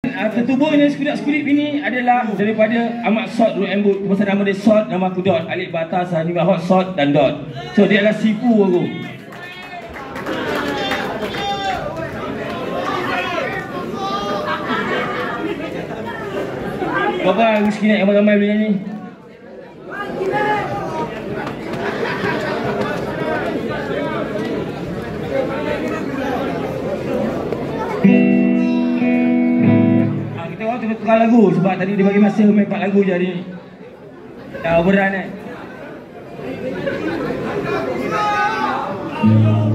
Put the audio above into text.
Tertubuh ini sekulit ini adalah daripada Ahmad Sot Root and Boot. Pasal nama dia Sot, nama aku Dot. Alif batas, ni hot Sot dan Dot. So dia adalah sifu aku. Berapa rezeki nak ramai-ramai beli ni? Kita orang tengah tukar lagu sebab tadi dia bagi masa main 4 lagu je hari ni. Dah overrun kan?